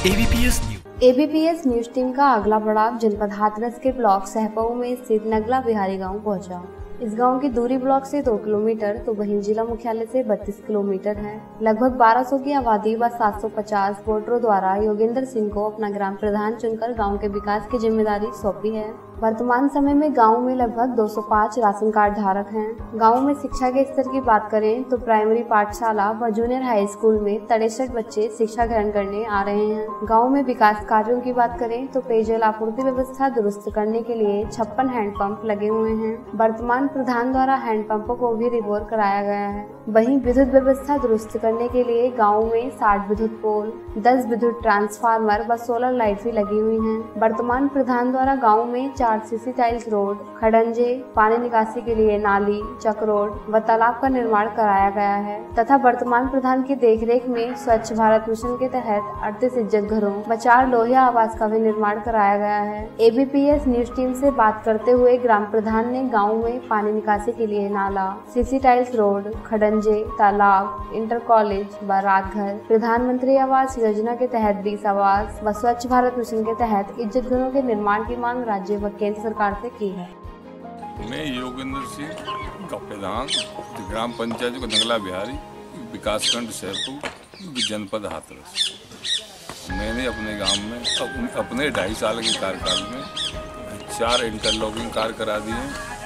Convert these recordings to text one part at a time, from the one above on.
ABPS news team का अगला पड़ाव जनपद हाथरस के ब्लॉक सहपऊ में स्थित नगला बिहारी गांव पहुंचा। इस गांव की दूरी ब्लॉक से 2 किलोमीटर तो वहीं जिला मुख्यालय से 32 किलोमीटर है। लगभग 1200 की आबादी व 750 वोटरों द्वारा योगेंद्र सिंह को अपना ग्राम प्रधान चुनकर गांव के विकास की जिम्मेदारी सौंपी है। वर्तमान समय में गांव में लगभग 205 राशन कार्ड धारक हैं। गांव में शिक्षा के स्तर की बात करें तो प्राइमरी पाठशाला व जूनियर हाई स्कूल में 63 बच्चे शिक्षा ग्रहण करने आ रहे हैं। गांव में विकास कार्यों की बात करें तो पेयजल आपूर्ति व्यवस्था दुरुस्त करने के लिए 56 हैंडपंप लगे हुए हैं। वर्तमान प्रधान द्वारा हैंडपंपों को भी रिवोर कराया गया है। वहीं विद्युत व्यवस्था दुरुस्त करने के लिए गाँव में 60 विद्युत पोल, 10 विद्युत ट्रांसफार्मर व सोलर लाइट भी लगी हुई है। वर्तमान प्रधान द्वारा गाँव में 4 सीसी टाइल्स रोड, खडंजे, पानी निकासी के लिए नाली, चक रोड व तालाब का निर्माण कराया गया है तथा वर्तमान प्रधान की देखरेख में स्वच्छ भारत मिशन के तहत 38 इज्जत घरों व 4 लोहिया आवास का भी निर्माण कराया गया है। एबीपीएस न्यूज टीम से बात करते हुए ग्राम प्रधान ने गाँव में पानी निकासी के लिए नाला, सीसी टाइल्स रोड, खडंजे, तालाब, इंटर कॉलेज व रात घर, प्रधानमंत्री आवास योजना के तहत 20 आवास व स्वच्छ भारत मिशन के तहत इज्जत घरों के निर्माण की मांग राज्य व केंद्र सरकार से की है। मैं योगेंद्र सिंह का प्रधान ग्राम पंचायत को नगला बिहारी विकासखंड सहपू जनपद हाथरस। मैंने अपने गांव में अपने 2.5 साल के कार्यकाल में 4 इंटरलॉकिंग कार्य करा दिए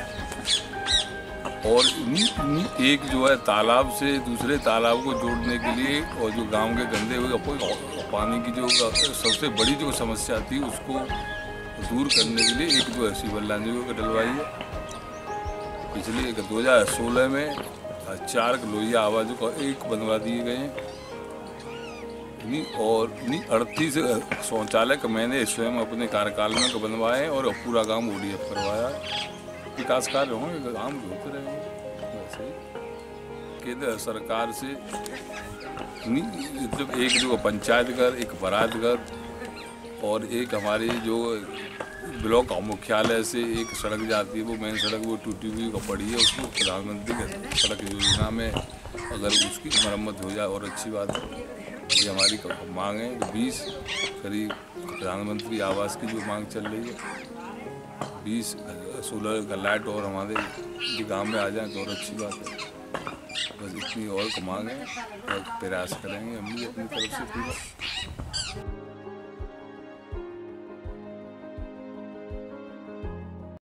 और एक जो है तालाब से दूसरे तालाब को जोड़ने के लिए और जो गांव के गंदे हुए पानी की जो सबसे बड़ी जो समस्या थी उसको दूर करने के लिए एक जो है सीवर लाइन को डलवाई है। पिछले 2016 में 4 लोहिया आवाज़ों का एक बनवा दिए गए हैं और 38 शौचालय का मैंने स्वयं अपने कार्यकाल में बनवाए और पूरा काम ODF करवाया है। विकास कार्य होंगे काम होते रहेंगे। वैसे केंद्र सरकार से मतलब एक जो पंचायत घर, एक बारात घर और एक हमारी जो ब्लॉक मुख्यालय से एक सड़क जाती है वो मेन सड़क वो टूटी हुई पड़ी है। उसको प्रधानमंत्री की सड़क योजना में अगर उसकी मरम्मत हो जाए और अच्छी बात है। ये हमारी मांग है। 20 करीब प्रधानमंत्री आवास की जो मांग चल रही है, 20 सोलर का लाइट और हमारे गांव में आ जाए तो और अच्छी बात है। बस इतनी और मांग है और प्रयास करेंगे हम भी अपनी तरफ से पूरा।